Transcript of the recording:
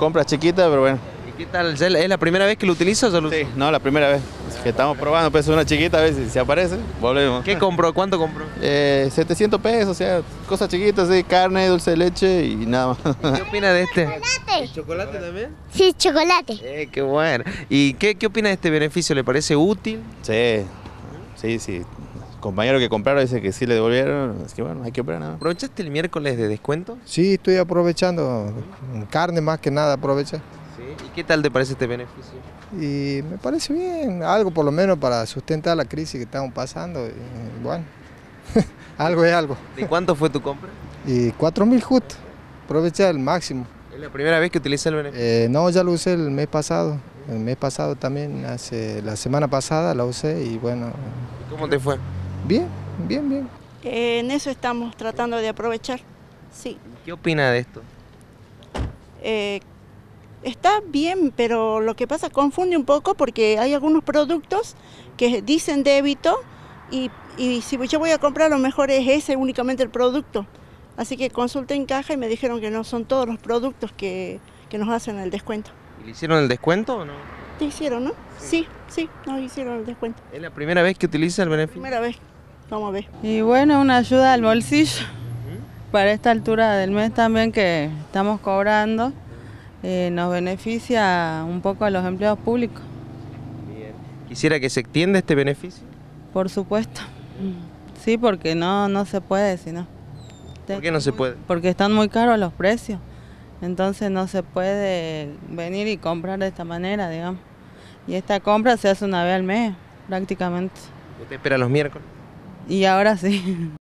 compras chiquitas, pero bueno. ¿Y qué tal? ¿Es la primera vez que lo utilizas o ya lo Sí, no, la primera vez que estamos probando, pues una chiquita, a ver si aparece, volvemos. ¿Qué compró? ¿Cuánto compró? 700 pesos, o sea, cosas chiquitas, sí, carne, dulce de leche y nada más. ¿Qué opina de este? Chocolate. ¿Chocolate también? Sí, chocolate. Qué bueno. ¿Y qué opina de este beneficio? ¿Le parece útil? Sí, sí, sí. Compañero que compraron dice que sí le devolvieron, es que bueno, hay que operar nada. ¿Aprovechaste el miércoles de descuento? Sí, estoy aprovechando, carne más que nada aprovecha. Sí. ¿Y qué tal te parece este beneficio? Y me parece bien, algo por lo menos para sustentar la crisis que estamos pasando. Y, bueno, algo es algo. ¿De cuánto fue tu compra? Y 4.000 justo, aprovecha el máximo. ¿Es la primera vez que utiliza el beneficio? No, ya lo usé el mes pasado también, la semana pasada la usé y bueno. ¿Cómo te fue? Bien, bien, bien. En eso estamos tratando de aprovechar, sí. ¿Qué opina de esto? Está bien, pero lo que pasa confunde un poco porque hay algunos productos que dicen débito y si yo voy a comprar, lo mejor es ese únicamente el producto. Así que consulté en caja y me dijeron que no son todos los productos que nos hacen el descuento. ¿Y le hicieron el descuento o no? ¿Te hicieron, no? Sí, nos hicieron el descuento. ¿Es la primera vez que utiliza el beneficio? Primera vez, vamos a ver. Y bueno, una ayuda al bolsillo para esta altura del mes también que estamos cobrando. Nos beneficia un poco a los empleados públicos. Bien. ¿Quisiera que se extienda este beneficio? Por supuesto. Sí, porque no se puede, sino. ¿Por qué no se puede? Porque están muy caros los precios. Entonces no se puede venir y comprar de esta manera, digamos. Y esta compra se hace una vez al mes, prácticamente. ¿Usted espera los miércoles? Y ahora sí.